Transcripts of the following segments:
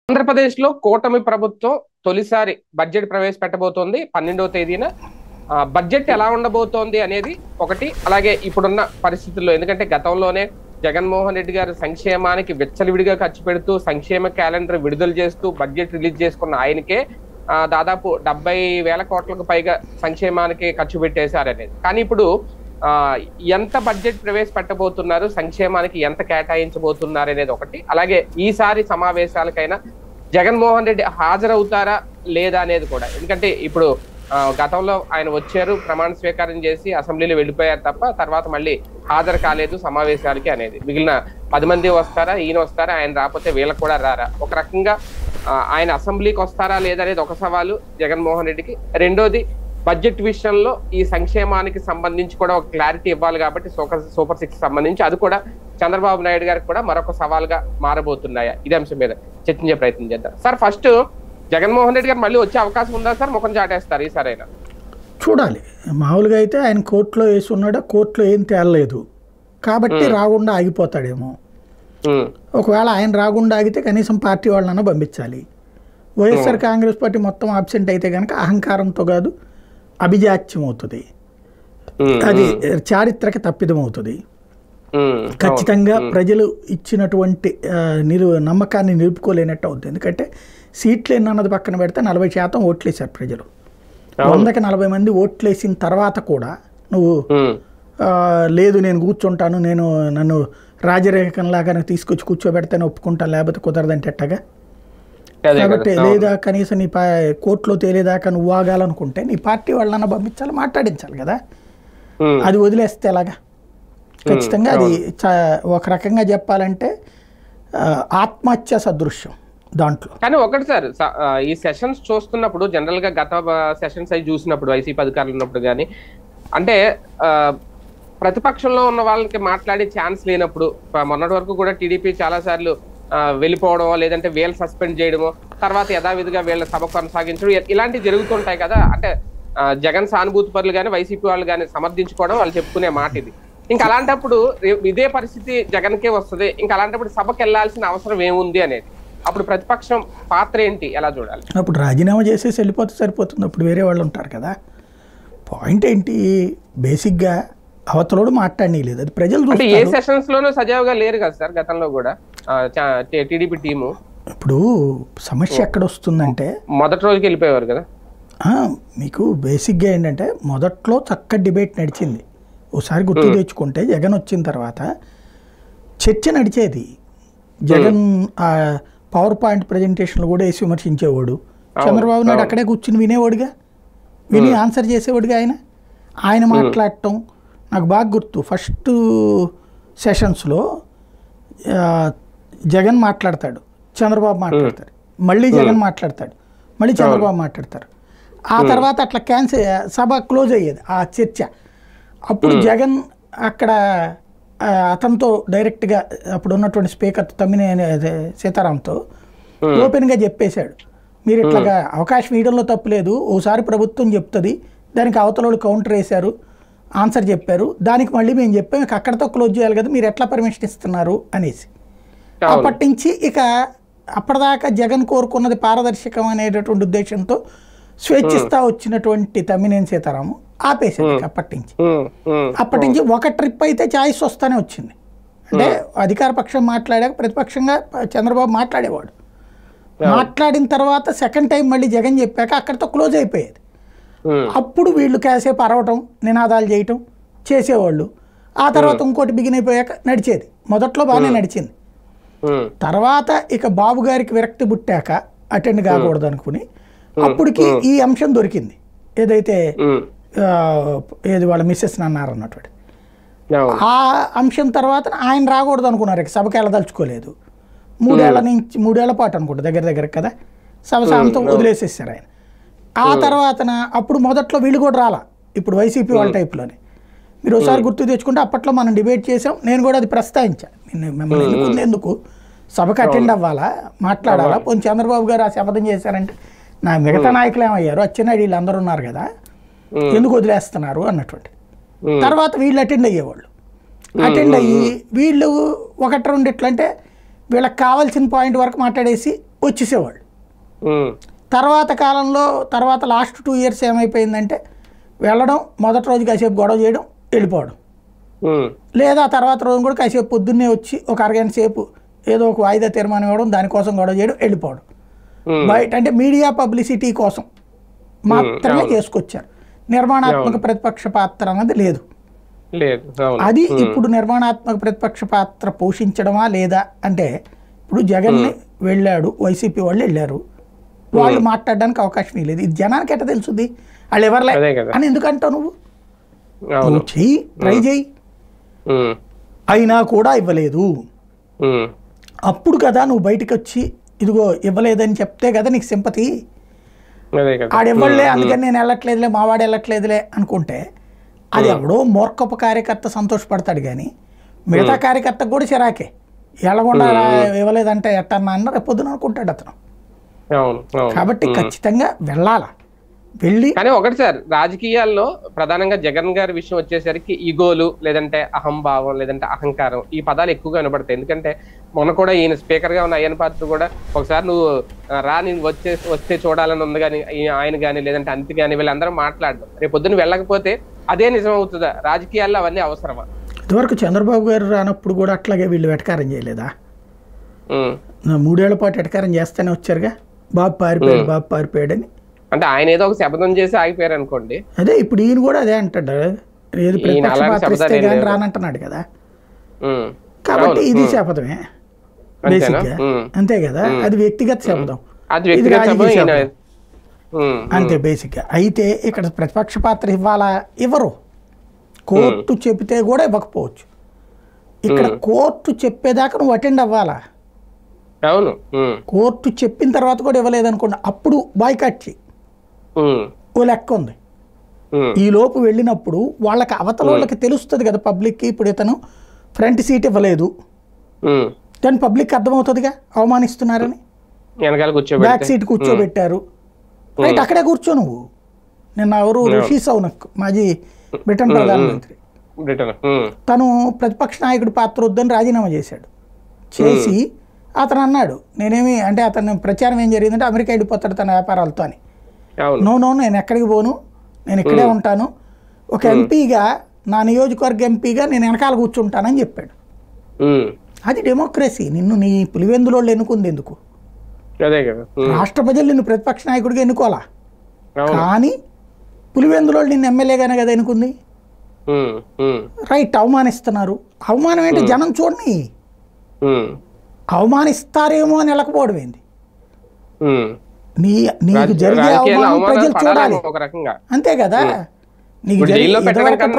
ఆంధ్రప్రదేశ్లో కూటమి ప్రభుత్వం తొలిసారి బడ్జెట్ ప్రవేశపెట్టబోతోంది 12వ తేదీన. బడ్జెట్ ఎలా ఉండబోతోంది అనేది ఒకటి. అలాగే ఇప్పుడున్న పరిస్థితుల్లో, ఎందుకంటే గతంలోనే జగన్మోహన్ రెడ్డి గారు సంక్షేమానికి విచ్చలవిడిగా ఖర్చు పెడుతూ సంక్షేమ క్యాలెండర్ విడుదల చేస్తూ బడ్జెట్ రిలీజ్ చేసుకున్న ఆయనకే దాదాపు 70,000 కోట్లకు పైగా సంక్షేమానికి ఖర్చు పెట్టేశారనేది. కానీ ఇప్పుడు ఎంత బడ్జెట్ ప్రవేశపెట్టబోతున్నారు, సంక్షేమానికి ఎంత కేటాయించబోతున్నారు అనేది ఒకటి. అలాగే ఈసారి సమావేశాలకైనా జగన్మోహన్ రెడ్డి హాజరవుతారా లేదా అనేది కూడా. ఎందుకంటే ఇప్పుడు గతంలో ఆయన వచ్చారు, ప్రమాణ స్వీకారం చేసి అసెంబ్లీలో వెళ్ళిపోయారు తప్ప తర్వాత మళ్ళీ హాజరు కాలేదు సమావేశాలకి అనేది. మిగిలిన 10 మంది వస్తారా, ఈయన వస్తారా, ఆయన రాకపోతే వీళ్ళకి కూడా రారా? ఒక రకంగా ఆయన అసెంబ్లీకి వస్తారా లేదా అనేది ఒక సవాలు జగన్మోహన్ రెడ్డికి. రెండోది, బడ్జెట్ విషయంలో ఈ సంక్షేమానికి సంబంధించి కూడా ఒక క్లారిటీ ఇవ్వాలి కాబట్టి సూపర్ 6 సంబంధించి అది కూడా చంద్రబాబు నాయుడు గారికి కూడా మరొక సవాల్గా మారబోతున్నాయా? ఇదే అంశం మీద చర్చించే ప్రయత్నం చేద్దాం. సార్, ఫస్ట్ జగన్మోహన్ రెడ్డి గారు మళ్ళీ వచ్చే అవకాశం ఉందా సార్? ముఖం చాటేస్తారు ఈసారి అయినా? చూడాలి. మామూలుగా అయితే ఆయన కోర్టులో వేసి ఉన్నాడు, కోర్టులో ఏం తేలలేదు కాబట్టి రాకుండా ఆగిపోతాడేమో. ఒకవేళ ఆయన రాకుండా ఆగితే కనీసం పార్టీ వాళ్ళనన్నా పంపించాలి. వైఎస్ఆర్ కాంగ్రెస్ పార్టీ మొత్తం ఆబ్సెంట్ అయితే కనుక అహంకారంతో కాదు, అభిజాత్యం అవుతుంది, అది చారిత్రక తప్పిదం అవుతుంది. ఖచ్చితంగా ప్రజలు ఇచ్చినటువంటి నమ్మకాన్ని నిలుపుకోలేనట్టు అవుతుంది. ఎందుకంటే సీట్లు ఎన్నన్నది పక్కన పెడితే 40% ఓట్లేశారు ప్రజలు. 100కి 40 మంది ఓట్లేసిన తర్వాత కూడా నువ్వు లేదు నేను కూర్చుంటాను, నన్ను రాజరేఖంలాగా తీసుకొచ్చి కూర్చోబెడితేనే ఒప్పుకుంటాను, లేకపోతే కుదరదంటే ఎట్టగా. కాబట్టి లేదా కనీసం నీ కోర్టులో తేలేదాకా నువ్వు ఆగాలనుకుంటే నీ పార్టీ వాళ్ళన్నా పంపించాలి, మాట్లాడించాలి కదా. అది వదిలేస్తే ఎలాగా? ఖచ్చితంగా అది ఒక రకంగా చెప్పాలంటే ఆత్మహత్య సదృశ్యం దాంట్లో. కానీ ఒకటి సార్, ఈ సెషన్స్ చూస్తున్నప్పుడు జనరల్ గా గత సెషన్స్ అవి చూసినప్పుడు వైసీపీ అధికారులు ఉన్నప్పుడు కానీ అంటే ప్రతిపక్షంలో ఉన్న వాళ్ళకి మాట్లాడే ఛాన్స్ లేనప్పుడు, మొన్నటి వరకు కూడా టీడీపీ చాలా సార్లు వెళ్ళిపోవడమో లేదంటే వీళ్ళు సస్పెండ్ చేయడమో తర్వాత యథావిధిగా వీళ్ళ సభ కొనసాగించడం ఇలాంటివి జరుగుతుంటాయి కదా. అంటే జగన్ సానుభూతి పరులు కానీ వైసీపీ వాళ్ళు కానీ సమర్థించుకోవడం వాళ్ళు చెప్పుకునే మాట ఇది. ఇంకా అలాంటప్పుడు ఇదే పరిస్థితి జగన్కే వస్తుంది. ఇంకా అలాంటప్పుడు సభకి వెళ్లాల్సిన అవసరం ఏముంది అనేది, అప్పుడు ప్రతిపక్షం పాత్ర ఏంటి, ఎలా చూడాలి? అప్పుడు రాజీనామా చేసేసి వెళ్ళిపోతే సరిపోతుంది. అప్పుడు వేరే వాళ్ళు ఉంటారు కదా. పాయింట్ ఏంటి, బేసిక్గా అవతలోడు మాట్లాడలేదు, అది ప్రజలు. అంటే ఏ సెషన్స్ లోనూ సజావుగా లేరు కదా సార్ గతంలో కూడా టీడీపీ టీము. ఇప్పుడు సమస్య ఎక్కడ వస్తుందంటే మొదటి రోజుకి వెళ్ళిపోయేవారు కదా. మీకు బేసిక్గా ఏంటంటే మొదట్లో చక్కటి డిబేట్ నడిచింది. ఒకసారి గుర్తు తెచ్చుకుంటే జగన్ వచ్చిన తర్వాత చర్చ నడిచేది. జగన్ పవర్ పాయింట్ ప్రజెంటేషన్లు కూడా వేసి విమర్శించేవాడు. చంద్రబాబు నాయుడు అక్కడే కూర్చుని వినేవాడుగా, విని ఆన్సర్ చేసేవాడుగా. ఆయన మాట్లాడటం నాకు బాగా గుర్తు. ఫస్ట్ సెషన్స్లో జగన్ మాట్లాడతాడు, చంద్రబాబు మాట్లాడతారు, మళ్ళీ జగన్ మాట్లాడతాడు, మళ్ళీ చంద్రబాబు మాట్లాడతారు. ఆ తర్వాత అట్లా సభ క్లోజ్ అయ్యేది ఆ చర్చ. అప్పుడు జగన్ అక్కడ అతనితో డైరెక్ట్గా అప్పుడు ఉన్నటువంటి స్పీకర్ తమ్మినేని సీతారాంతో ఓపెన్గా చెప్పేశాడు, మీరు ఇట్లాగా అవకాశం ఇవ్వడంలో తప్పు లేదు, ఓసారి ప్రభుత్వం చెప్తుంది, దానికి అవతల కౌంటర్ వేశారు, ఆన్సర్ చెప్పారు, దానికి మళ్ళీ మేము చెప్పాము, ఇక అక్కడతో క్లోజ్ చేయాలి కదా, మీరు ఎట్లా పర్మిషన్ ఇస్తున్నారు అనేసి. అప్పటి నుంచి ఇక అప్పటిదాకా జగన్ కోరుకున్నది పారదర్శకం అనేటటువంటి ఉద్దేశంతో స్వేచ్ఛిస్తా వచ్చినటువంటి తమ్మినేని సీతారాము ఆపేశాడు. అప్పటి నుంచి ఒక ట్రిప్ అయితే ఛాయిస్ వస్తానే వచ్చింది. అంటే అధికార పక్షం మాట్లాడాక ప్రతిపక్షంగా చంద్రబాబు మాట్లాడేవాడు. మాట్లాడిన తర్వాత సెకండ్ టైం మళ్ళీ జగన్ చెప్పాక అక్కడితో క్లోజ్ అయిపోయేది. అప్పుడు వీళ్ళు కాసేపు అరవటం, నినాదాలు చేయటం చేసేవాళ్ళు. ఆ తర్వాత ఇంకోటి బిగిన్ అయిపోయాక నడిచేది. మొదట్లో బాగానే నడిచింది. తర్వాత ఇక బాబు గారికి విరక్తి పుట్టాక అటెండ్ కాకూడదు అనుకుని అప్పటికి ఈ అంశం దొరికింది, ఏదైతే ఏది వాళ్ళ మిస్సెస్ అన్నారు అన్నటువంటి ఆ అంశం. తర్వాత ఆయన రాకూడదు అనుకున్నారు, ఇక సభకి వెళ్ళదలుచుకోలేదు. 3 ఏళ్ల పాటు అనుకుంటా దగ్గర కదా సభ సాంతం వదిలేసేసారు ఆయన. ఆ తర్వాత అప్పుడు మొదట్లో వీళ్ళు కూడా రాలా, ఇప్పుడు వైసీపీ వాళ్ళ టైప్లోనే. మీరు ఒకసారి గుర్తు తెచ్చుకుంటే అప్పట్లో మనం డిబేట్ చేసాం, నేను కూడా అది ప్రస్తావించాను. మిమ్మల్ని ఎన్నుకుంది ఎందుకు, సభకు అటెండ్ అవ్వాలా, మాట్లాడాలా, పోనీ చంద్రబాబు గారు ఆ శపథం చేశారంటే నా మిగతా నాయకులు ఏమయ్యారు, అచ్చెన్నాయుడు వీళ్ళు అందరూ ఉన్నారు కదా, ఎందుకు వదిలేస్తున్నారు అన్నటువంటి. తర్వాత వీళ్ళు అటెండ్ అయ్యేవాళ్ళు. అటెండ్ అయ్యి వీళ్ళు 1-2 ఎట్లంటే వీళ్ళకి కావాల్సిన పాయింట్ వరకు మాట్లాడేసి వచ్చేసేవాళ్ళు. ఉమ్, తర్వాత కాలంలో తర్వాత లాస్ట్ 2 years ఏమైపోయిందంటే వెళ్ళడం, మొదటి రోజు కాసేపు గొడవ చేయడం, వెళ్ళిపోవడం. ఉమ్, లేదా తర్వాత రోజు కూడా కాసేపు పొద్దున్నే వచ్చి ఒక అరగంట సేపు ఏదో ఒక వాయిదా తీర్మానం ఇవ్వడం, దానికోసం గొడవ చేయడం, వెళ్ళిపోవడం. బయట అంటే మీడియా పబ్లిసిటీ కోసం మాత్రమే చేసుకొచ్చారు. నిర్మాణాత్మక ప్రతిపక్ష పాత్ర అన్నది లేదు. అది ఇప్పుడు నిర్మాణాత్మక ప్రతిపక్ష పాత్ర పోషించడమా లేదా అంటే, ఇప్పుడు జగన్ని వెళ్ళాడు, వైసీపీ వాళ్ళు వెళ్ళారు, వాళ్ళు మాట్లాడడానికి అవకాశం లేదు. ఇది జనానికి ఎట్లా తెలుస్తుంది వాళ్ళు ఎవరులే అని ఎందుకంటావు నువ్వు? నువ్వు చెయ్యి, ట్రై చెయ్యి. అయినా కూడా ఇవ్వలేదు. అప్పుడు కదా నువ్వు బయటకు వచ్చి ఇదిగో ఇవ్వలేదని చెప్తే కదా నీకు సింపతి. ఆడివ్వలే అందుకని నేను వెళ్ళట్లేదులే, మావాడు వెళ్ళట్లేదులే అనుకుంటే అది ఎవడో మూర్ఖపు కార్యకర్త సంతోషపడతాడు. కానీ మిగతా కార్యకర్తకు కూడా చిరాకే. ఎలాగొండా ఇవ్వలేదంటే ఎట్టన్నా అన్న రేపు పొద్దున అనుకుంటాడు అతను. కాబట్టి ఖచ్చితంగా వెళ్ళాలా. వెళ్ళి కానీ ఒకటి సార్, రాజకీయాల్లో ప్రధానంగా జగన్ గారి విషయం వచ్చేసరికి ఈగోలు, లేదంటే అహంభావం, లేదంటే అహంకారం, ఈ పదాలు ఎక్కువగా వినపడతాయి. ఎందుకంటే మొన్న కూడా ఈయన స్పీకర్ గా ఉన్న అయ్యన్ పాత్ర కూడా ఒకసారి నువ్వు రా, నేను వస్తే చూడాలని ఉంది కానీ ఆయన కానీ లేదంటే అంతి కానీ వీళ్ళందరూ మాట్లాడడం, రేపు పొద్దున వెళ్ళకపోతే అదే నిజం అవుతుందా? రాజకీయాల్లో అవన్నీ అవసరమా? ఇదివరకు చంద్రబాబు గారు రానప్పుడు కూడా అట్లాగే వీళ్ళు వెటకారం చేయలేదా? 3 ఏళ్ల పాటు వెటకారం చేస్తూనే వచ్చారుగా, బాబు పారిపోయాడని. అంటే ఆయన ఏదో ఒక శపథం చేసి ఆగిపోయారు అనుకోండి. అదే ఇప్పుడు ఈయన కూడా అదే అంటాడు, ఏది ప్రతిపక్ష పాత్ర ఇస్తే కానీ రానంటున్నాడు కదా. కాబట్టి ఇది శపథమే బేసిక్ గా, అంతే కదా. అది వ్యక్తిగత శపథం, ఇది రాజకీయ శపథం అంతే బేసిక్ గా. అయితే ఇక్కడ ప్రతిపక్ష పాత్ర ఇవ్వాలా? ఇవ్వరు. కోర్టు చెబితే కూడా ఇవ్వకపోవచ్చు. ఇక్కడ కోర్టు చెప్పేదాకా నువ్వు అటెండ్ అవ్వాలా. అవును, కోర్టు చెప్పిన తర్వాత కూడా ఇవ్వలేదనుకోండి, అప్పుడు బాయ్కాట్ చెయ్యి, ఓ లెక్క ఉంది. ఈ లోపు వెళ్ళినప్పుడు వాళ్ళకి అవతల వాళ్ళకి తెలుస్తుంది కదా పబ్లిక్కి. ఇప్పుడు ఇతను ఫ్రంట్ సీట్ ఇవ్వలేదు, దాని పబ్లిక్ అర్థమవుతుందిగా అవమానిస్తున్నారని. బ్యాక్ సీట్ కూర్చోబెట్టారు, రైట్ అక్కడే కూర్చో నువ్వు. నిన్న ఎవరు రిషి సౌనక్, మాజీ బ్రిటన్ ప్రధానమంత్రి, తను ప్రతిపక్ష నాయకుడి పాత్ర వద్దని రాజీనామా చేశాడు. చేసి అతను అన్నాడు, నేనేమి అంటే అతను ప్రచారం ఏం జరిగిందంటే అమెరికా వెళ్ళిపోతాడు తన వ్యాపారాలతో అని. నో నేను ఎక్కడికి పోను, నేను ఇక్కడే ఉంటాను, ఒక ఎంపీగా నా నియోజకవర్గ ఎంపీగా నేను వెనకాల కూర్చుంటానని చెప్పాడు. అది డెమోక్రసీ. నిన్ను నీ పులివెందులో ఎన్నుకుంది ఎందుకు? రాష్ట్ర ప్రజలు నిన్ను ప్రతిపక్ష నాయకుడిగా ఎన్నుకోవాలా, కానీ పులివెందులో నిన్ను ఎమ్మెల్యేగానే కదా ఎన్నుకుంది. రైట్, అవమానిస్తున్నారు. అవమానం ఏంటి? జనం చూడని అవమానిస్తారేమో అని వెళ్ళకపోవడం ఏంది? నీకు జరిగే అవమానం ప్రజలు చూడాలి, అంతే కదా. నీకు ఇదివరకటి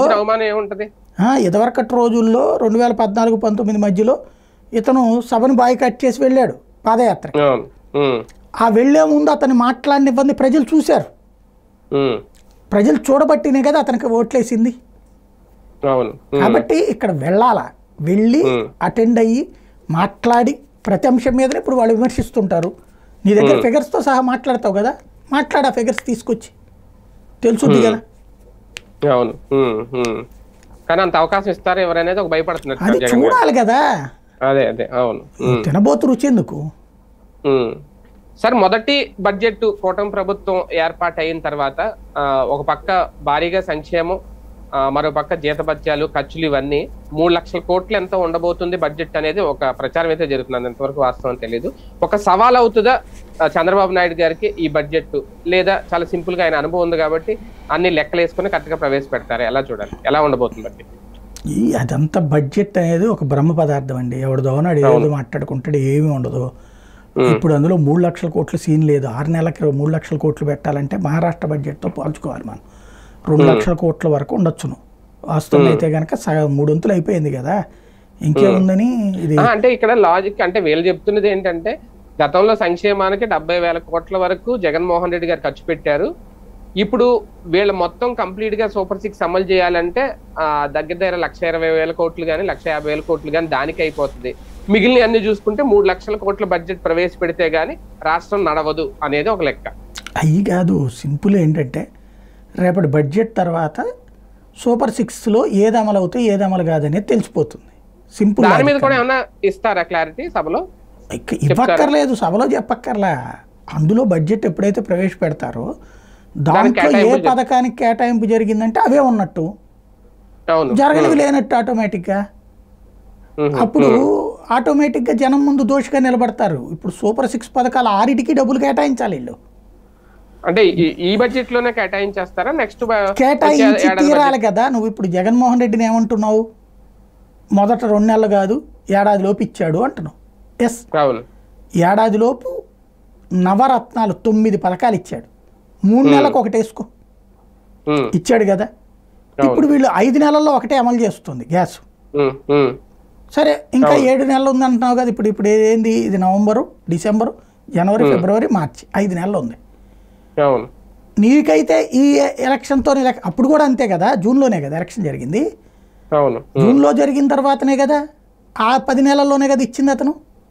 రోజుల్లో 2014-19 మధ్యలో ఇతను సభను బాయ్కాట్ చేసి వెళ్ళాడు పాదయాత్ర. ఆ వెళ్లే ముందు అతను మాట్లాడినివ్వంది ప్రజలు చూశారు. ప్రజలు చూడబట్టినే కదా అతనికి ఓట్లేసింది. కాబట్టి ఇక్కడ వెళ్ళాలా, వెళ్ళి అటెండ్ అయ్యి మాట్లాడి ప్రతి అంశం మీదనే ఇప్పుడు వాళ్ళు విమర్శిస్తుంటారు. నీ దగ్గర ఫిగర్స్తో సహా మాట్లాడతావు కదా, మాట్లాడా ఫిగర్స్ తీసుకొచ్చి తెలుసుద్ది కదా. అవును, కానీ అంత అవకాశం ఇస్తారు ఎవరనేది ఒక భయపడుతున్నారు. అది చూడాలి కదా. అదే అదే అవును, తినబోతు రుచి ఎందుకు సార్. మొదటి బడ్జెట్ కూటమి ప్రభుత్వం ఏర్పాటు అయిన తర్వాత ఒక పక్క భారీగా సంక్షేమం, మరో పక్క జీతభత్యాలు, ఖర్చులు, ఇవన్నీ 3 లక్షల కోట్లు ఎంత ఉండబోతుంది బడ్జెట్ అనేది ఒక ప్రచారం అయితే జరుగుతుంది. ఎంతవరకు వాస్తవం తెలియదు. ఒక సవాల్ అవుతుందా చంద్రబాబు నాయుడు గారికి ఈ బడ్జెట్, లేదా చాలా సింపుల్ గా ఆయన అనుభవం ఉంది కాబట్టి అన్ని లెక్కలు వేసుకుని కరెక్ట్గా ప్రవేశపెడతారు? ఎలా చూడాలి, ఎలా ఉండబోతుంది బడ్జెట్? అదంతా బడ్జెట్ అనేది ఒక బ్రహ్మ పదార్థం అండి. ఎవరిదోనాడు ఏదో మాట్లాడుకుంటాడు, ఏమీ ఉండదు. ఇప్పుడు అందులో 3 లక్షల కోట్లు సీన్ లేదు. 6 నెలలకి 3 లక్షల కోట్లు పెట్టాలంటే మహారాష్ట్ర బడ్జెట్తో పోల్చుకోవాలి మనం. 2 లక్షల కోట్ల వరకు ఉండొచ్చును. వాస్తవం అయితే కనుక 3 వంతులు అయిపోయింది కదా, ఇంకేముందని. ఇది అంటే ఇక్కడ లాజిక్ అంటే వీళ్ళు చెప్తున్నది ఏంటంటే, గతంలో సంక్షేమానికి 70,000 కోట్ల వరకు జగన్మోహన్ రెడ్డి గారు ఖర్చు పెట్టారు. ఇప్పుడు వీళ్ళు మొత్తం కంప్లీట్ గా సూపర్ 6 అమలు చేయాలంటే దగ్గర 1,20,000 కోట్లు కానీ 1,50,000 కోట్లు కానీ దానికి అయిపోతుంది. మిగిలిన అన్ని చూసుకుంటే 3 లక్షల కోట్ల బడ్జెట్ ప్రవేశపెడితే గానీ రాష్ట్రం నడవదు అనేది ఒక లెక్క. అయ్యి కాదు, సింపుల్ ఏంటంటే రేపటి బడ్జెట్ తర్వాత సూపర్ 6లో ఏది అమలు అవుతాయి ఏది అమలు కాదనేది తెలిసిపోతుంది. సింపుల్. దాని మీద కూడా ఏమన్నా ఇస్తారా క్లారిటీ సభలో? ఇవ్వక్కర్లేదు, సభలో చెప్పక్కర్లా. అందులో బడ్జెట్ ఎప్పుడైతే ప్రవేశపెడతారో దాంట్లో ఏ పథకానికి కేటాయింపు జరిగిందంటే అవే ఉన్నట్టు, జరగనివి లేనట్టు ఆటోమేటిక్గా. అప్పుడు ఆటోమేటిక్గా జనం ముందు దోషిగా నిలబడతారు. ఇప్పుడు సూపర్ 6 పథకాలు 6టికి డబ్బులు కేటాయించాలి వీళ్ళు. అంటే ఈ బడ్జెట్ లోనే కేటాయించేస్తారా? నెక్స్ట్ కేటాయించి తీరాలి కదా. నువ్వు ఇప్పుడు జగన్మోహన్ రెడ్డిని ఏమంటున్నావు? మొదట 2 నెలలు కాదు, ఏడాదిలోపు ఇచ్చాడు అంటున్నావు. ఎస్, ఏడాదిలోపు నవరత్నాలు 9 పథకాలు ఇచ్చాడు. 3 నెలలకు ఒకటి వేసుకో, ఇచ్చాడు కదా. ఇప్పుడు వీళ్ళు 5 నెలల్లో ఒకటే అమలు చేస్తుంది గ్యాస్. సరే, ఇంకా 7 నెలలు ఉంది అంటున్నావు కదా. ఇప్పుడు ఏంది ఇది? నవంబరు, డిసెంబరు, జనవరి, ఫిబ్రవరి, మార్చి, 5 నెలలు ఉంది. నీకైతే ఈ ఎలక్షన్తో అప్పుడు కూడా అంతే కదా, జూన్లోనే కదా ఎలక్షన్ జరిగింది. జూన్లో జరిగిన తర్వాతనే కదా, ఆ 10 నెలల్లోనే కదా ఇచ్చింది అతను.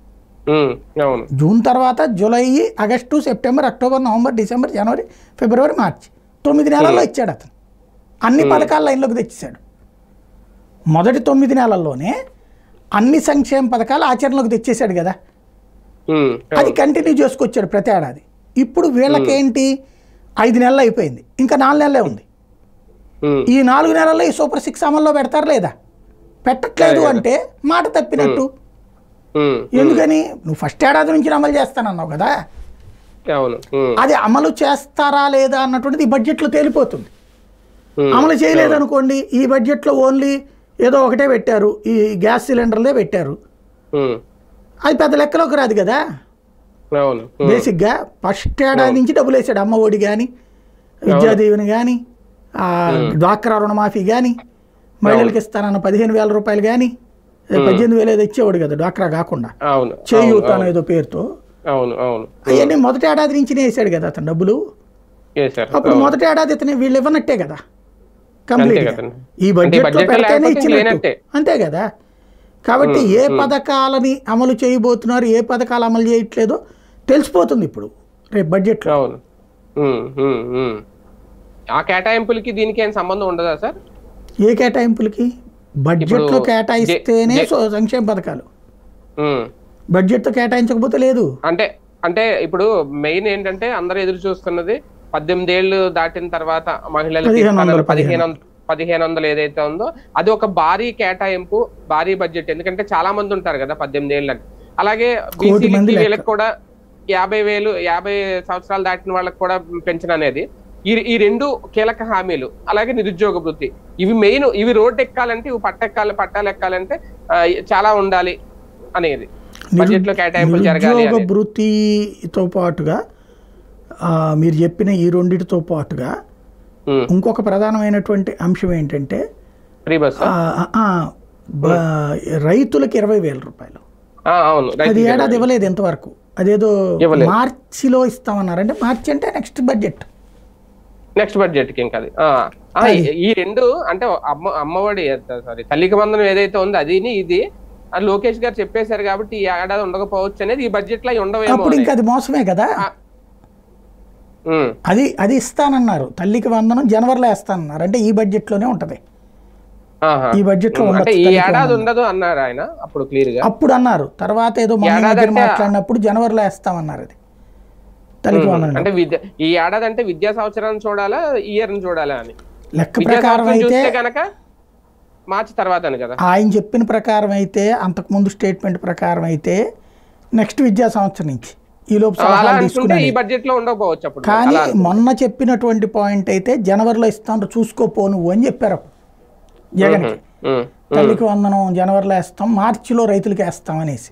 జూన్ తర్వాత July, August, September, October, November, December, జనవరి, ఫిబ్రవరి, మార్చి, 9 నెలల్లో ఇచ్చాడు అతను. అన్ని పథకాల లైన్లోకి తెచ్చేశాడు. మొదటి 9 నెలల్లోనే అన్ని సంక్షేమ పథకాలు ఆచరణలోకి తెచ్చేశాడు కదా. అది కంటిన్యూ చేసుకొచ్చాడు ప్రతి ఏడాది. ఇప్పుడు వీళ్ళకేంటి, 5 నెలలు అయిపోయింది, ఇంకా 4 నెలలే ఉంది. ఈ 4 నెలల్లో ఈ సూపర్ 6 అమల్లో పెడతారు లేదా? పెట్టట్లేదు అంటే మాట తప్పినట్టు. ఎందుకని? నువ్వు ఫస్ట్ ఏడాది నుంచి అమలు చేస్తానన్నావు కదా. అది అమలు చేస్తారా లేదా అన్నటువంటిది ఈ బడ్జెట్లో తేలిపోతుంది. అమలు చేయలేదనుకోండి, ఈ బడ్జెట్లో ఓన్లీ ఏదో ఒకటే పెట్టారు, ఈ గ్యాస్ సిలిండర్లే పెట్టారు, అది పెద్ద లెక్కలోకి రాదు కదా. బేసిక్గా ఫస్ట్ ఏడాది నుంచి డబ్బులు వేసాడు. అమ్మ ఒడి కానీ, విద్యాదీవెని కానీ, డ్వాక్రా రుణమాఫీ కానీ, మహిళలకు ఇస్తానన్న 15,000 రూపాయలు కానీ, 18,000 ఏదో ఇచ్చేవాడు కదా డ్వాక్రా కాకుండా, చేయూతాను ఏదో పేరుతో. అవన్నీ మొదటి ఏడాది నుంచి వేసాడు కదా అతను డబ్బులు. అప్పుడు మొదటి ఏడాది ఇతను వీళ్ళు ఇవ్వనట్టే కదా కంప్లీట్. ఈ బడ్జెట్లో పెడితేనే ఇచ్చినట్టు, అంతే కదా. కాబట్టి ఏ పథకాలని అమలు చేయబోతున్నారు, ఏ పథకాలు అమలు చేయట్లేదో తెలిసిపోతుంది ఇప్పుడు రేపు బడ్జెట్లో. ఆ కేటాయింపులకి దీనికి ఏం సంబంధం ఉండదా సార్? ఏ కేటాయింపులకి? బడ్జెట్లో కేటాయిస్తేనే సంక్షేమ పథకాలు, బడ్జెట్తో కేటాయించకపోతే లేదు. అంటే ఇప్పుడు మెయిన్ ఏంటంటే అందరూ ఎదురు చూస్తున్నది 18 ఏళ్ళు దాటిన తర్వాత మహిళలకి 1500 ఏదైతే ఉందో అది ఒక భారీ కేటాయింపు, భారీ బడ్జెట్. ఎందుకంటే చాలా మంది ఉంటారు కదా 18 ఏళ్ళకి. అలాగే బీసీలకి వీళ్ళకి కూడా 50 సంవత్సరాలు దాటిన వాళ్ళకి కూడా పెన్షన్ అనేది, ఈ 2 కీలక హామీలు. అలాగే నిరుద్యోగ వృత్తి, ఇవి మెయిన్. ఇవి రోడ్డు ఎక్కాలంటే, ఇవి పట్టాలు ఎక్కాలంటే చాలా ఉండాలి అనేది బడ్జెట్ లో కేటాయింపులు జరగాలి. నిరుద్యోగ వృత్తితో పాటుగా మీరు చెప్పిన ఈ రెండిటితో పాటుగా ఇంకొక ప్రధానమైనటువంటి అంశం ఏంటంటే రైతులకు 20,000 రూపాయలు. అది ఏడాది ఇవ్వలేదు ఇంతవరకు. అదేదో మార్చిలో ఇస్తామన్నారు. అంటే మార్చి అంటే నెక్స్ట్ బడ్జెట్ కి ఇంకా ఈ 2 అంటే అమ్మఒడి, సారీ తల్లికి వందనం ఏదైతే ఉందో అది ఇది లోకేష్ గారు చెప్పేశారు కాబట్టి ఈ ఏడాది ఉండకపోవచ్చు అనేది ఈ బడ్జెట్ లో ఉండవేమో. అప్పుడు ఇంకా అది మోసమే కదా. అది ఇస్తానన్నారు, తల్లికి వందనం జనవరిలో వేస్తానన్నారు. అంటే ఈ బడ్జెట్ లోనే ఉంటది, ఈ బడ్జెట్ లో ఈ ఏడాది ఉండదు అన్నారు ఆయన అప్పుడు క్లియర్ గా. అప్పుడు అన్నారు, తర్వాత ఏదో మాట్లాడినప్పుడు జనవరిలో వేస్తామన్నారు. అది తల్లికి వందనం అంటే ఈ ఏడాది అంటే విద్యా సంవత్సరాన్ని చూడాలా, ఇయర్ ని చూడాలా అని లెక్క ప్రకారం అయితే కనుక మార్చి తర్వాత కదా ఆయన చెప్పిన ప్రకారం అయితే, అంతకుముందు స్టేట్మెంట్ ప్రకారం అయితే నెక్స్ట్ విద్యా సంవత్సరం నుంచి ఈ లోపు సలహాలు తీసుకున్నాను. కానీ మొన్న చెప్పినటువంటి పాయింట్ అయితే జనవరిలో ఇస్తాను చూసుకోపో నువ్వు అని చెప్పారు జగన్. తల్లికి వందనం జనవరిలో వేస్తాం, మార్చిలో రైతులకి వేస్తాం అనేసి.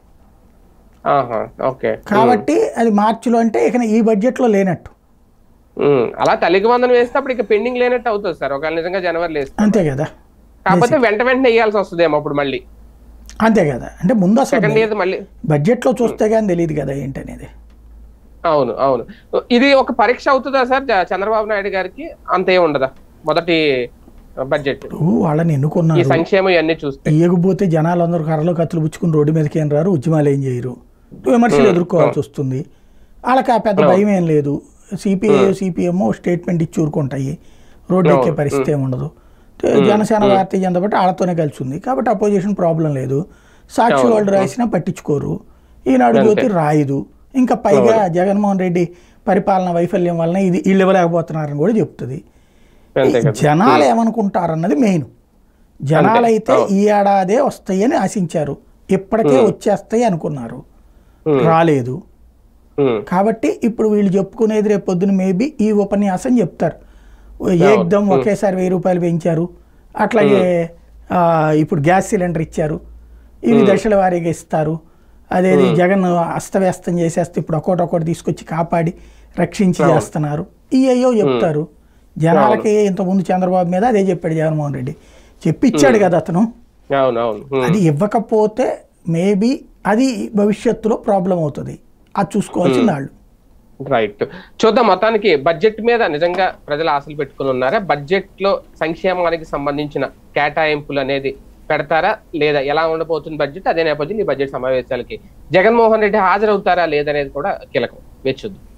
కాబట్టి అది మార్చిలో అంటే ఇక ఈ బడ్జెట్ లో లేనట్టు. అలా తల్లికి వందనం వేస్తే అప్పుడు ఇక పెండింగ్ లేనట్టు అవుతుంది సార్ ఒకవేళ నిజంగా జనవరిలో వేస్తే. అంతే కదా. కాకపోతే వెంటనే వేయాల్సి వస్తుందేమో అప్పుడు మళ్ళీ. అంతే కదా. అంటే ముందు అసలు మళ్ళీ బడ్జెట్ లో చూస్తే కానీ తెలియదు కదా ఏంటనేది. అవును. ఇది ఒక పరీక్ష అవుతుందా సార్ చంద్రబాబు నాయుడు గారికి? అంతే ఉండదా మొదటి బడ్జెట్? వాళ్ళని ఎన్నుకున్నారు, సంక్షేమం ఇవన్నీ చూస్తే ఇవ్వకపోతే జనాలు అందరూ కర్రలో కత్తులు పుచ్చుకుని రోడ్డు మీదకి ఏం రారు, ఉద్యమాలు ఏం చేయరు, విమర్శలు ఎదుర్కోవాల్సి వస్తుంది. వాళ్ళకి ఆ పెద్ద భయం ఏం లేదు. సిపిఎం స్టేట్మెంట్ ఇచ్చి ఊరుకుంటాయి, రోడ్డు ఎక్కే పరిస్థితి ఏమి ఉండదు. జనసేన భారతీయ జనతా పార్టీ వాళ్ళతోనే కలిసి ఉంది కాబట్టి అపోజిషన్ ప్రాబ్లం లేదు. సాక్షి వాళ్ళు రాసినా పట్టించుకోరు. ఈనాడు జ్యోతి రాయదు. ఇంకా పైగా జగన్మోహన్ రెడ్డి పరిపాలన వైఫల్యం వలన ఇది వీళ్ళు ఇవ్వలేకపోతున్నారని కూడా చెప్తుంది. జనాలు ఏమనుకుంటారన్నది మెయిన్. జనాలైతే ఈ ఏడాదే వస్తాయని ఆశించారు, ఇప్పటికే వచ్చేస్తాయి అనుకున్నారు, రాలేదు. కాబట్టి ఇప్పుడు వీళ్ళు చెప్పుకునేది రేపు పొద్దున మేబీ ఈ ఉపన్యాసం చెప్తారు, ఏకదం ఒకేసారి 1000 రూపాయలు పెంచారు, అట్లాగే ఇప్పుడు గ్యాస్ సిలిండర్ ఇచ్చారు, ఇవి దశల వారీగా ఇస్తారు, అదేది జగన్ అస్తవ్యస్తం చేసేస్తే ఇప్పుడు ఒక్కొక్కటి తీసుకొచ్చి కాపాడి రక్షించి చేస్తున్నారు, ఇయ్యో చెప్తారు. జనాలకి ఇంతకుముందు చంద్రబాబు మీద అదే చెప్పాడు జగన్మోహన్ రెడ్డి, చెప్పిచ్చాడు కదా అతను. అది ఇవ్వకపోతే మేబీ అది భవిష్యత్తులో ప్రాబ్లం అవుతుంది, అది చూసుకోవాల్సింది వాళ్ళు. రైట్, చూద్దాం. మొత్తానికి బడ్జెట్ మీద నిజంగా ప్రజలు ఆశలు పెట్టుకుని ఉన్నారా? బడ్జెట్ లో సంక్షేమానికి సంబంధించిన కేటాయింపులు అనేది పెడతారా లేదా? ఎలా ఉండబోతుంది బడ్జెట్? అదే నేపథ్యంలో ఈ బడ్జెట్ సమావేశాలకి జగన్మోహన్ రెడ్డి హాజరవుతారా లేదనేది కూడా కీలకం. వేచి చూద్దాం.